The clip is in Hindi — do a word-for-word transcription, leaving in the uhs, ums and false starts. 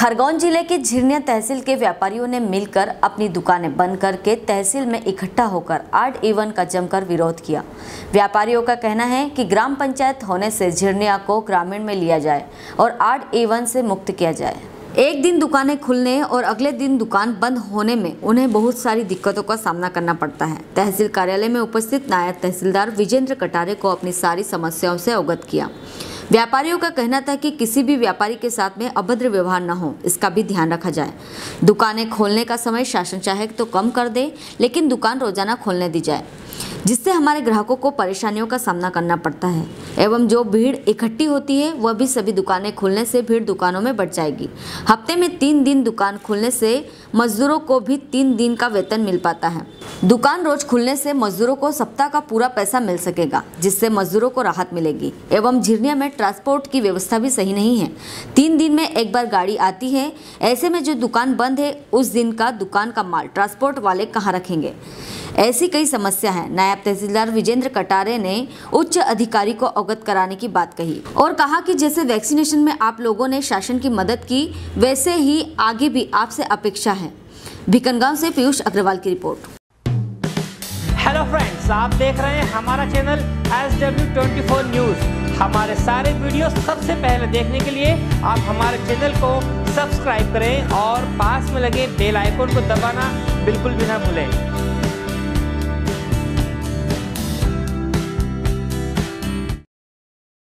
खरगोन जिले के झिरनिया तहसील के व्यापारियों ने मिलकर अपनी दुकानें बंद करके तहसील में इकट्ठा होकर आड ईवन का जमकर विरोध किया। व्यापारियों का कहना है कि ग्राम पंचायत होने से झिरनिया को ग्रामीण में लिया जाए और आड ईवन से मुक्त किया जाए। एक दिन दुकानें खुलने और अगले दिन दुकान बंद होने में उन्हें बहुत सारी दिक्कतों का सामना करना पड़ता है। तहसील कार्यालय में उपस्थित नायब तहसीलदार विजेंद्र कटारे को अपनी सारी समस्याओं से अवगत किया। व्यापारियों का कहना था कि किसी भी व्यापारी के साथ में अभद्र व्यवहार न हो, इसका भी ध्यान रखा जाए। दुकानें खोलने का समय शासन चाहे तो कम कर दे, लेकिन दुकान रोजाना खोलने दी जाए, जिससे हमारे ग्राहकों को परेशानियों का सामना करना पड़ता है। एवं जो भीड़ इकट्ठी होती है वह भी सभी दुकानें खुलने से भीड़ दुकानों में बढ़ जाएगी। हफ्ते में तीन दिन दुकान खुलने से मजदूरों को भी तीन दिन का वेतन मिल पाता है। दुकान रोज खुलने से मजदूरों को सप्ताह का पूरा पैसा मिल सकेगा, जिससे मजदूरों को राहत मिलेगी। एवं झिरनिया में ट्रांसपोर्ट की व्यवस्था भी सही नहीं है। तीन दिन में एक बार गाड़ी आती है, ऐसे में जो दुकान बंद है उस दिन का दुकान का माल ट्रांसपोर्ट वाले कहाँ रखेंगे। ऐसी कई समस्या है। नायब तहसीलदार विजेंद्र कटारे ने उच्च अधिकारी को अवगत कराने की बात कही और कहा कि जैसे वैक्सीनेशन में आप लोगों ने शासन की मदद की, वैसे ही आगे भी आपसे अपेक्षा है। भिकनगांव से पीयूष अग्रवाल की रिपोर्ट। हेलो फ्रेंड्स, आप देख रहे हैं हमारा channel S W twenty four news. हमारे सारे वीडियो सबसे पहले देखने के लिए आप हमारे चैनल को सब्सक्राइब करें और पास में लगे बेल आइकन को दबाना बिल्कुल भी ना भूलें।